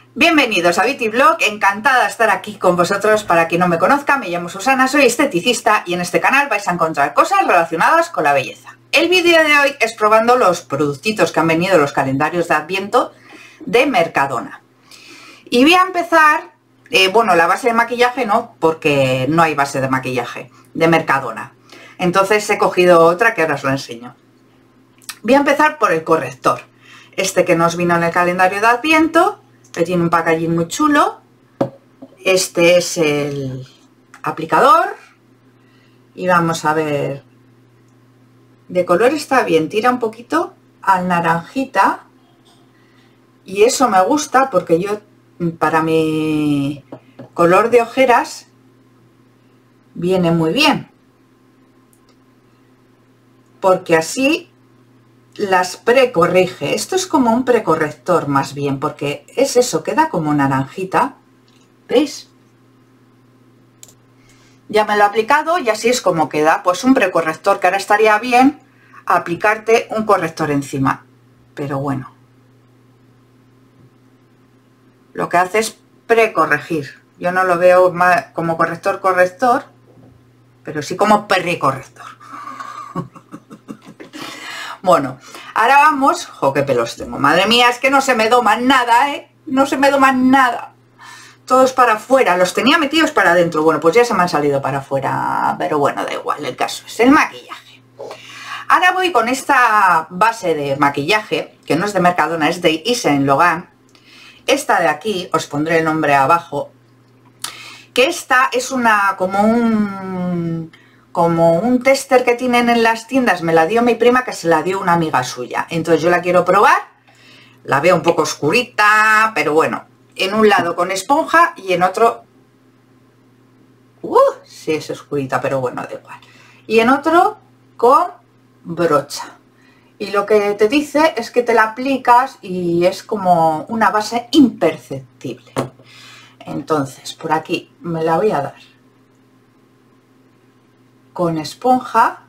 Bienvenidos a Beauty Blog, encantada de estar aquí con vosotros. Para quien no me conozca, me llamo Susana, soy esteticista y en este canal vais a encontrar cosas relacionadas con la belleza. El vídeo de hoy es probando los productitos que han venido en los calendarios de Adviento de Mercadona. Y voy a empezar, bueno, la base de maquillaje no, porque no hay base de maquillaje de Mercadona. Entonces he cogido otra que ahora os la enseño. Voy a empezar por el corrector. Este que nos vino en el calendario de Adviento, que tiene un packaging muy chulo. Este es el aplicador. Y vamos a ver. De color está bien, tira un poquito al naranjita. Y eso me gusta porque yo, para mi color de ojeras, viene muy bien. Porque así las precorrige. Esto es como un precorrector más bien, porque es eso, queda como naranjita. ¿Veis? Ya me lo he aplicado y así es como queda. Pues un precorrector, que ahora estaría bien aplicarte un corrector encima. Pero bueno, lo que hace es precorregir. Yo no lo veo más como corrector, pero sí como precorrector. Bueno, ahora vamos. ¡Jo, qué pelos tengo! Madre mía, es que no se me doman nada, ¿eh? No se me doman nada. Todos para afuera. Los tenía metidos para adentro. Bueno, pues ya se me han salido para afuera. Pero bueno, da igual, el caso es el maquillaje. Ahora voy con esta base de maquillaje, que no es de Mercadona, es de Yves Saint Laurent. Esta de aquí, os pondré el nombre abajo. Que esta es una, como un tester que tienen en las tiendas. Me la dio mi prima, que se la dio una amiga suya. Entonces yo la quiero probar. La veo un poco oscurita, pero bueno. En un lado con esponja y en otro... sí es oscurita, pero bueno, da igual. Y en otro con brocha. Y lo que te dice es que te la aplicas y es como una base imperceptible. Entonces, por aquí me la voy a dar con esponja.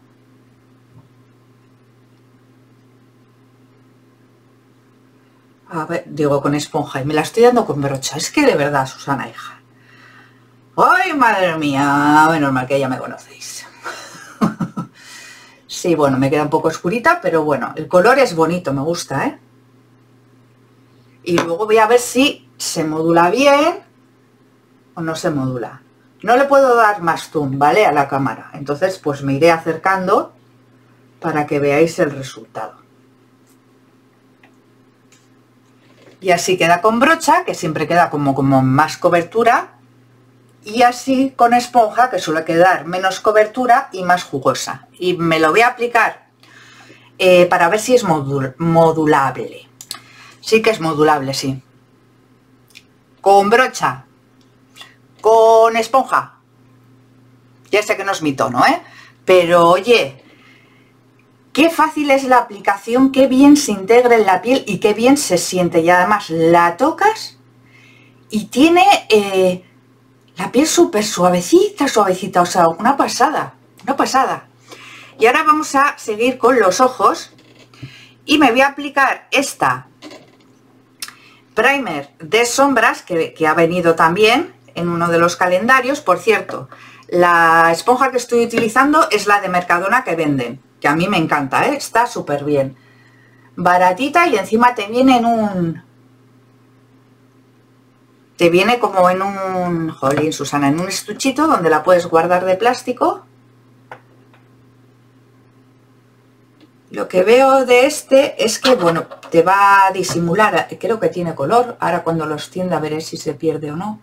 A ver, digo con esponja y me la estoy dando con brocha. Es que de verdad, Susana, hija. ¡Ay, madre mía! Menos mal que ya me conocéis. Sí, bueno, me queda un poco oscurita, pero bueno, el color es bonito, me gusta, ¿eh? Y luego voy a ver si se modula bien o no se modula. No le puedo dar más zoom, ¿vale? A la cámara. Entonces, pues me iré acercando para que veáis el resultado. Y así queda con brocha, que siempre queda como más cobertura. Y así con esponja, que suele quedar menos cobertura y más jugosa. Y me lo voy a aplicar para ver si es modulable. Sí que es modulable, sí. Con brocha. Con esponja. Ya sé que no es mi tono, ¿eh? Pero oye, qué fácil es la aplicación, qué bien se integra en la piel y qué bien se siente. Y además la tocas y tiene la piel súper suavecita, suavecita. O sea, una pasada, una pasada. Y ahora vamos a seguir con los ojos y me voy a aplicar esta primer de sombras que ha venido también en uno de los calendarios. Por cierto, la esponja que estoy utilizando es la de Mercadona que venden, que a mí me encanta, ¿eh? Está súper bien, baratita, y encima te viene en un... Te viene como en un... Jolín, Susana, en un estuchito donde la puedes guardar de plástico. Lo que veo de este es que, bueno, te va a disimular, creo que tiene color. Ahora cuando lo extienda veré si se pierde o no.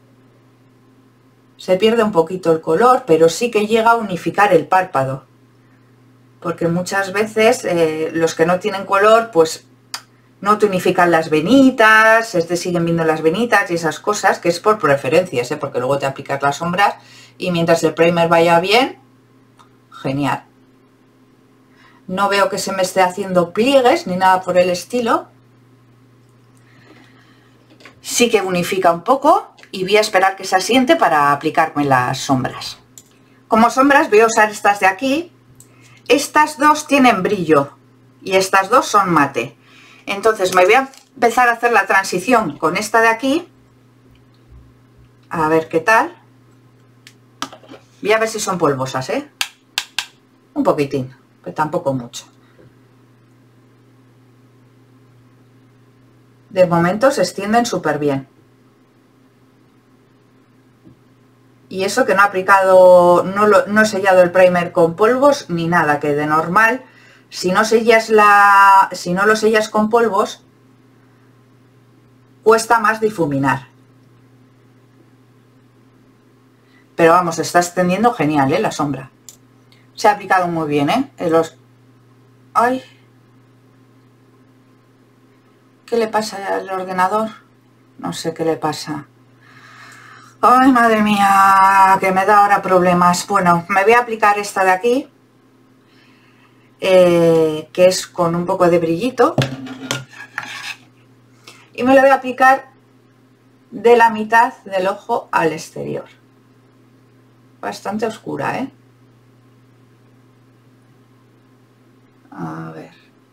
Se pierde un poquito el color, pero sí que llega a unificar el párpado. Porque muchas veces los que no tienen color, pues no te unifican las venitas, te siguen viendo las venitas y esas cosas, que es por preferencias, porque luego te aplicas las sombras y mientras el primer vaya bien, genial. No veo que se me esté haciendo pliegues ni nada por el estilo. Sí que unifica un poco y voy a esperar que se asiente para aplicarme las sombras. Como sombras voy a usar estas de aquí. Estas dos tienen brillo y estas dos son mate. Entonces me voy a empezar a hacer la transición con esta de aquí. A ver qué tal. Voy a ver si son polvosas, ¿eh? Un poquitín, pero tampoco mucho. De momento se extienden súper bien. Y eso que no he aplicado, no he sellado el primer con polvos ni nada, que de normal, si no lo sellas con polvos, cuesta más difuminar. Pero vamos, se está extendiendo genial, ¿eh? La sombra. Se ha aplicado muy bien, ¿eh? ¡Ay! ¿Qué le pasa al ordenador? No sé qué le pasa. ¡Ay, madre mía! Que me da ahora problemas. Bueno, me voy a aplicar esta de aquí, que es con un poco de brillito. Y me la voy a aplicar de la mitad del ojo al exterior. Bastante oscura, ¿eh? A ver.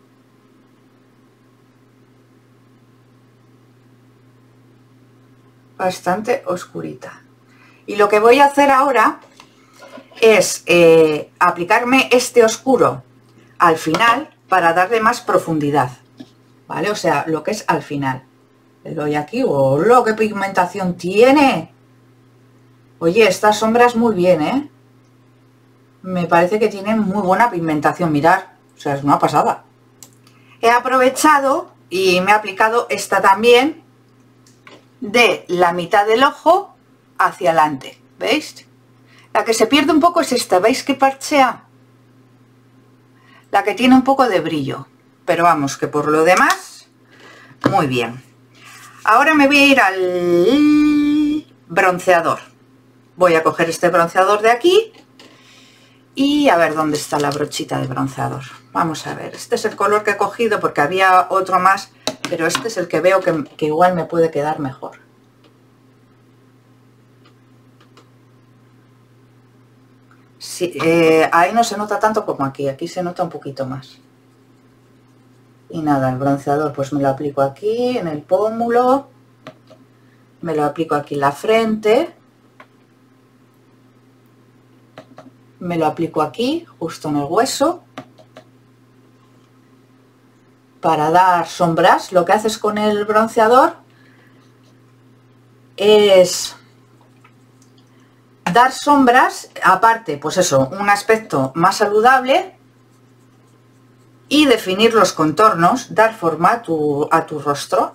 Bastante oscurita. Y lo que voy a hacer ahora es aplicarme este oscuro al final para darle más profundidad, ¿vale? O sea, lo que es al final. Le doy aquí. ¡Hola! ¡Qué pigmentación tiene! Oye, estas sombras muy bien, ¿eh? Me parece que tienen muy buena pigmentación. Mirad, o sea, es una pasada. He aprovechado y me he aplicado esta también, de la mitad del ojo hacia adelante, ¿veis? La que se pierde un poco es esta, ¿veis que parchea? La que tiene un poco de brillo, pero vamos, que por lo demás, muy bien. Ahora me voy a ir al bronceador. Voy a coger este bronceador de aquí y a ver dónde está la brochita de bronceador. Vamos a ver, este es el color que he cogido porque había otro más, pero este es el que veo que igual me puede quedar mejor. Sí, ahí no se nota tanto como aquí, aquí se nota un poquito más. Y nada, el bronceador pues me lo aplico aquí en el pómulo, me lo aplico aquí en la frente, me lo aplico aquí, justo en el hueso, para dar sombras. Lo que haces con el bronceador es dar sombras, aparte, pues eso, un aspecto más saludable, y definir los contornos, dar forma a tu rostro.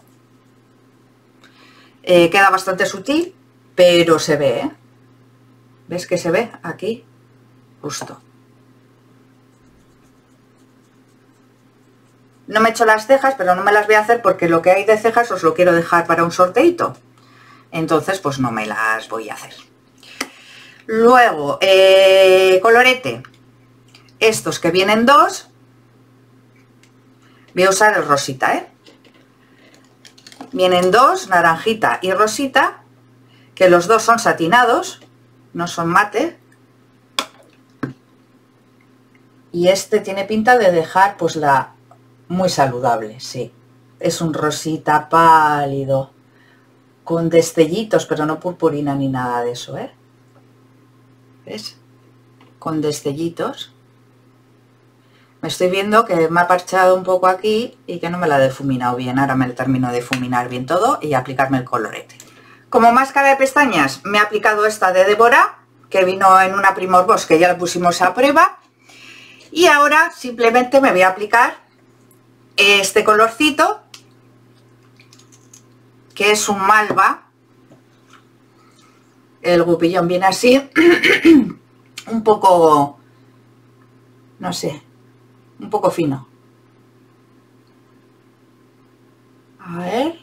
Queda bastante sutil, pero se ve, ¿eh? ¿Ves que se ve aquí? Justo. No me he hecho las cejas, pero no me las voy a hacer porque lo que hay de cejas os lo quiero dejar para un sorteito. Entonces, pues no me las voy a hacer. Luego, colorete. Estos que vienen dos, voy a usar el rosita, ¿eh? Vienen dos, naranjita y rosita, que los dos son satinados, no son mate. Y este tiene pinta de dejar pues muy saludable, sí. Es un rosita pálido, con destellitos, pero no purpurina ni nada de eso, ¿eh? ¿Ves? Con destellitos. Me estoy viendo que me ha parchado un poco aquí y que no me la he difuminado bien. Ahora me lo termino de difuminar bien todo y aplicarme el colorete. Como máscara de pestañas me he aplicado esta de Deborah, que vino en una Primor Boss, que ya la pusimos a prueba. Y ahora simplemente me voy a aplicar este colorcito, que es un malva. El gupillón viene así, un poco, no sé, un poco fino. A ver.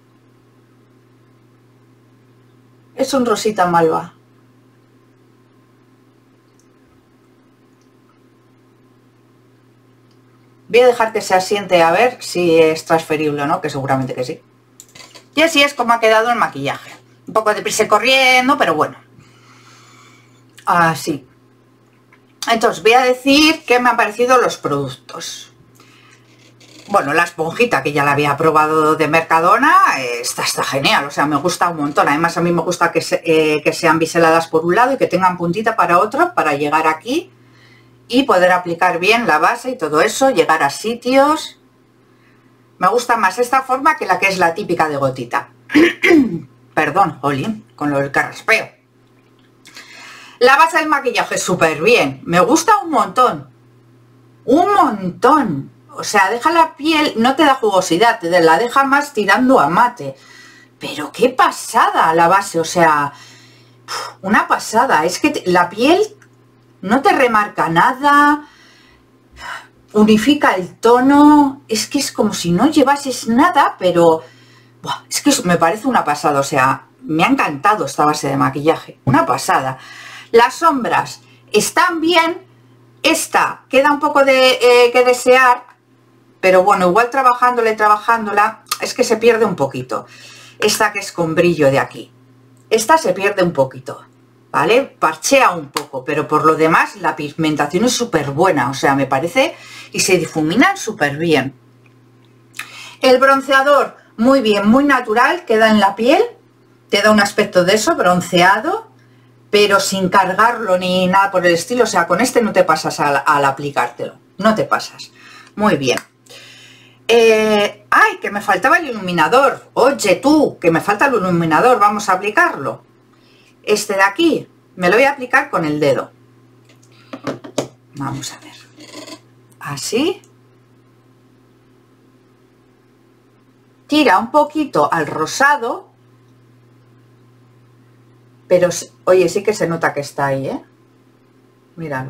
Es un rosita malva. Voy a dejar que se asiente a ver si es transferible o no, que seguramente que sí. Y así es como ha quedado el maquillaje. Un poco deprisa y corriendo, pero bueno. Así. Entonces voy a decir qué me han parecido los productos. Bueno, la esponjita que ya la había probado de Mercadona, esta está genial, o sea, me gusta un montón. Además, a mí me gusta que sean biseladas por un lado y que tengan puntita para otro, para llegar aquí y poder aplicar bien la base y todo eso, llegar a sitios. Me gusta más esta forma que la que es la típica de gotita. Perdón, Oli, con lo del carraspeo. La base del maquillaje súper bien, me gusta un montón. Un montón. O sea, deja la piel, no te da jugosidad, te la deja más tirando a mate. Pero qué pasada la base, o sea, una pasada. Es que la piel no te remarca nada, unifica el tono, es que es como si no llevases nada, pero buah, es que me parece una pasada, o sea, me ha encantado esta base de maquillaje, una pasada. Las sombras están bien, esta queda un poco de que desear, pero bueno, igual trabajándola, es que se pierde un poquito. Esta que es con brillo de aquí, esta se pierde un poquito, ¿vale? Parchea un poco, pero por lo demás la pigmentación es súper buena, o sea, me parece, y se difuminan súper bien. El bronceador, muy bien, muy natural, queda en la piel, te da un aspecto de eso, bronceado, pero sin cargarlo ni nada por el estilo, o sea, con este no te pasas al aplicártelo, no te pasas. Muy bien. ¡Ay, que me faltaba el iluminador! Oye tú, que me falta el iluminador, vamos a aplicarlo. Este de aquí, me lo voy a aplicar con el dedo. Vamos a ver. Así. Tira un poquito al rosado. Pero, oye, sí que se nota que está ahí, ¿eh? Míralo.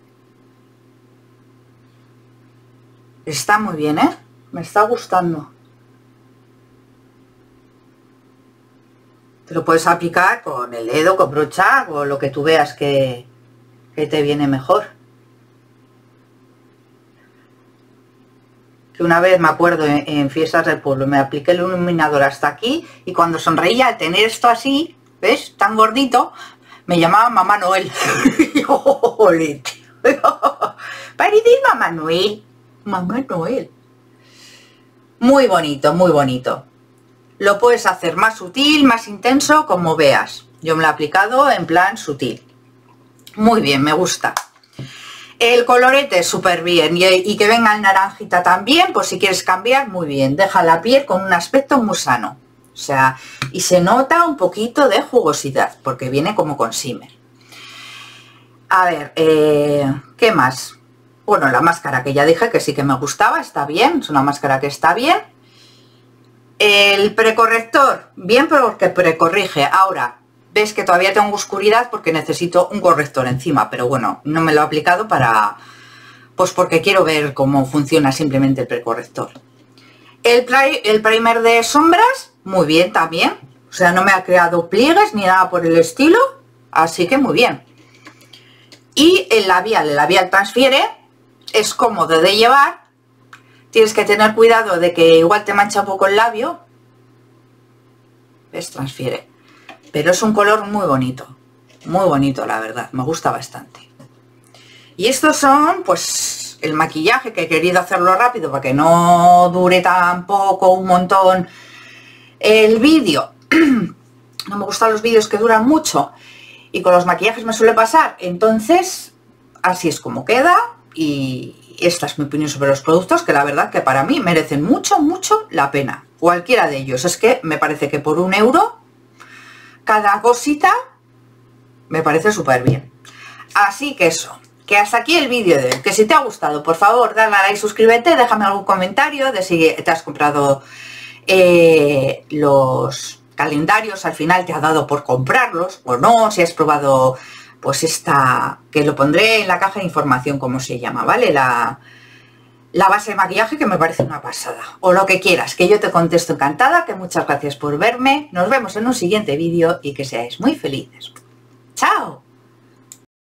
Está muy bien, ¿eh? Me está gustando. Te lo puedes aplicar con el dedo, con brocha o lo que tú veas que te viene mejor. Que una vez me acuerdo en fiestas del pueblo me apliqué el iluminador hasta aquí y cuando sonreía al tener esto así, ¿ves? Tan gordito, me llamaban Mamá Noel. Parecís Mamá Noel. Mamá Noel. Muy bonito, muy bonito. Lo puedes hacer más sutil, más intenso, como veas. Yo me lo he aplicado en plan sutil. Muy bien, me gusta. El colorete súper bien. Y que venga el naranjita también, por si quieres cambiar, muy bien. Deja la piel con un aspecto muy sano. O sea, y se nota un poquito de jugosidad, porque viene como con shimmer. A ver, ¿qué más? Bueno, la máscara que ya dije que sí que me gustaba, está bien, es una máscara que está bien. El precorrector, bien porque precorrige. Ahora, ves que todavía tengo oscuridad porque necesito un corrector encima, pero bueno, no me lo he aplicado pues porque quiero ver cómo funciona simplemente el precorrector. El primer de sombras, muy bien también, o sea, no me ha creado pliegues ni nada por el estilo, así que muy bien. Y el labial transfiere, es cómodo de llevar, tienes que tener cuidado de que igual te mancha un poco el labio, ¿ves? Transfiere, pero es un color muy bonito la verdad, me gusta bastante. Y estos son pues el maquillaje, que he querido hacerlo rápido para que no dure tampoco un montón el vídeo. No me gustan los vídeos que duran mucho y con los maquillajes me suele pasar, entonces así es como queda. Y esta es mi opinión sobre los productos, que la verdad que para mí merecen mucho la pena. Cualquiera de ellos. Es que me parece que por €1 cada cosita me parece súper bien. Así que eso, que hasta aquí el vídeo de hoy. Que si te ha gustado, por favor, dale a like, suscríbete, déjame algún comentario de si te has comprado los calendarios, al final te ha dado por comprarlos o no, si has probado pues esta, que lo pondré en la caja de información como se llama, ¿vale? La base de maquillaje, que me parece una pasada, o lo que quieras, que yo te contesto encantada, que muchas gracias por verme, nos vemos en un siguiente vídeo y que seáis muy felices. ¡Chao!